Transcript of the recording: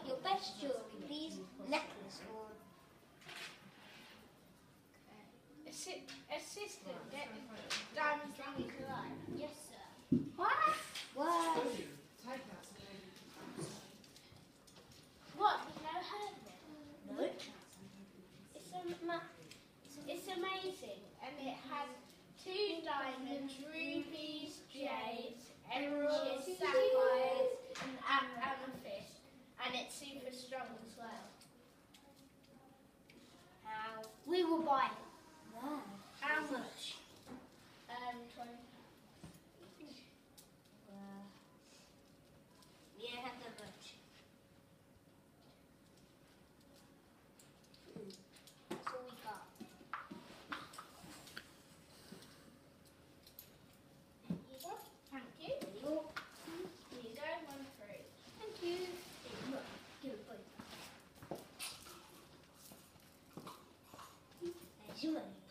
Your best jewellery, please. Necklace or... Assistant, get the diamond thingy to life. Yes, sir. What? What? What? You've never heard of it? No. It's amazing, and it has 2 diamonds, rubies, jades, emeralds, sapphires, and amethyst, and it's super strong as well. How? We will buy it. Wow. How much? 20. We don't have that much. That's all we got. Here you go. Thank you. There you go. Here you go, 1 fruit. Thank you. Here you go. Give it both. There's your money.